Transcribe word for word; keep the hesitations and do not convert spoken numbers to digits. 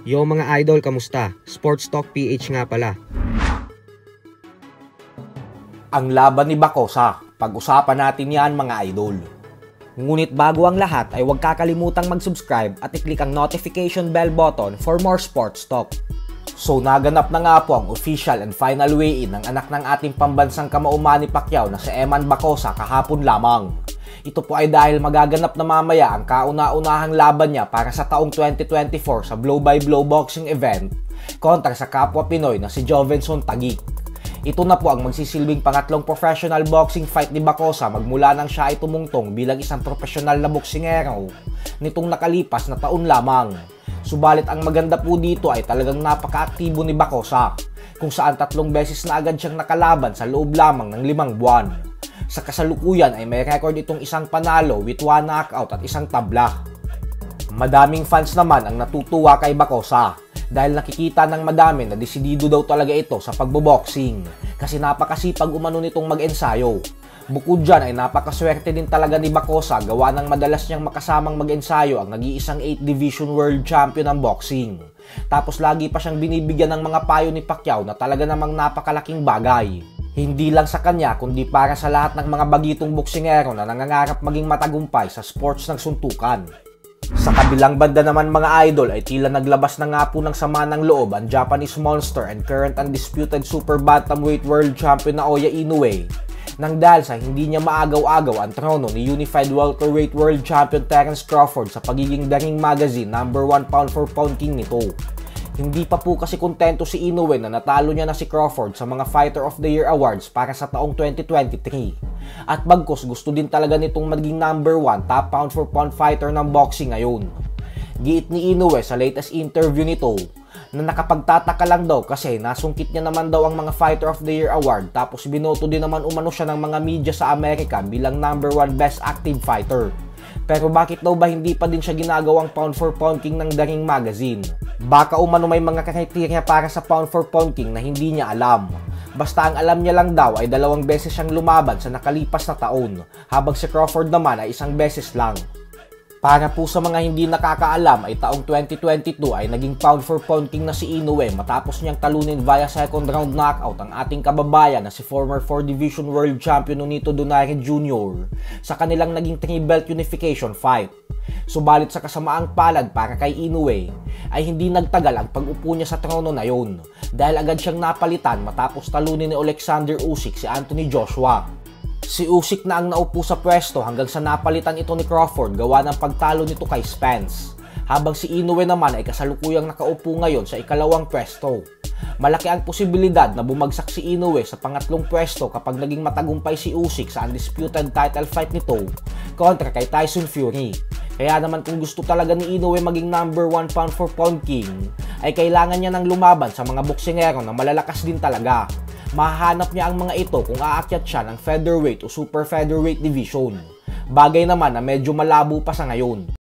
Yo mga idol, kamusta? Sports Talk P H nga pala. Ang laban ni Bacosa, pag-usapan natin yan mga idol. Ngunit bago ang lahat ay huwag kakalimutang mag-subscribe at i-click ang notification bell button for more sports talk. So naganap na nga po ang official and final weigh-in ng anak ng ating pambansang kamao Manny Pacquiao na si Eman Bacosa kahapon lamang. Ito po ay dahil magaganap na mamaya ang kauna-unahang laban niya para sa taong twenty twenty-four sa blow-by-blow boxing event kontra sa kapwa Pinoy na si Jovenson Taguig. Ito na po ang magsisilbing pangatlong professional boxing fight ni Bacosa magmula nang siya ay tumungtong bilang isang profesional na boksingero nitong nakalipas na taon lamang. Subalit ang maganda po dito ay talagang napaka-aktibo ni Bacosa kung saan tatlong beses na agad siyang nakalaban sa loob lamang ng limang buwan. Sa kasalukuyan ay may record itong isang panalo with one knockout at isang tabla. Madaming fans naman ang natutuwa kay Bacosa dahil nakikita ng madami na desidido daw talaga ito sa pagboboxing kasi napakasipag umano nitong mag-ensayo. Bukod dyan ay napakaswerte din talaga ni Bacosa gawa ng madalas niyang makasamang mag-ensayo ang nag-iisang eighth Division World Champion ng boxing. Tapos lagi pa siyang binibigyan ng mga payo ni Pacquiao na talaga namang napakalaking bagay. Hindi lang sa kanya kundi para sa lahat ng mga bagitong boksingero na nangangarap maging matagumpay sa sports ng suntukan. Sa kabilang banda naman mga idol ay tila naglabas na nga po ng sama ng loob ang Japanese monster and current undisputed super bantamweight world champion na Naoya Inoue nang dahil sa hindi niya maagaw-agaw ang trono ni Unified Welterweight World Champion Terence Crawford sa pagiging The Ring Magazine number one pound for pound king nito. Hindi pa po kasi kontento si Inoue na natalo niya na si Crawford sa mga Fighter of the Year Awards para sa taong twenty twenty-three. At bagkus gusto din talaga nitong maging number one top pound for pound fighter ng boxing ngayon. Giit ni Inoue sa latest interview nito na nakapagtataka lang daw kasi nasungkit niya naman daw ang mga Fighter of the Year Award tapos binoto din naman umano siya ng mga media sa Amerika bilang number one best active fighter. Pero bakit daw ba hindi pa din siya ginagawang pound for pound king ng The Ring Magazine? Baka umano may mga kriteria para sa pound for pound king na hindi niya alam. Basta ang alam niya lang daw ay dalawang beses siyang lumaban sa nakalipas na taon, habang si Crawford naman ay isang beses lang. Para po sa mga hindi nakakaalam ay taong twenty twenty-two ay naging pound for pound king na si Inoue matapos niyang talunin via second round knockout ang ating kababayan na si former four division world champion Nonito Donaire Junior sa kanilang naging three belt unification fight. Subalit sa kasamaang palad para kay Inoue ay hindi nagtagal ang pag-upo niya sa trono na yon dahil agad siyang napalitan matapos talunin ni Alexander Usyk si Anthony Joshua. Si Usyk na ang naupo sa pwesto hanggang sa napalitan ito ni Crawford gawa ng pagtalo nito kay Spence. Habang si Inoue naman ay kasalukuyang nakaupo ngayon sa ikalawang pwesto. Malaki ang posibilidad na bumagsak si Inoue sa pangatlong pwesto kapag naging matagumpay si Usyk sa undisputed title fight nito kontra kay Tyson Fury. Kaya naman kung gusto talaga ni Inoue maging number one pound for pound king ay kailangan niya ng lumaban sa mga boksingero na malalakas din talaga. Mahahanap niya ang mga ito kung aakyat siya ng featherweight o super featherweight division. Bagay naman na medyo malabo pa sa ngayon.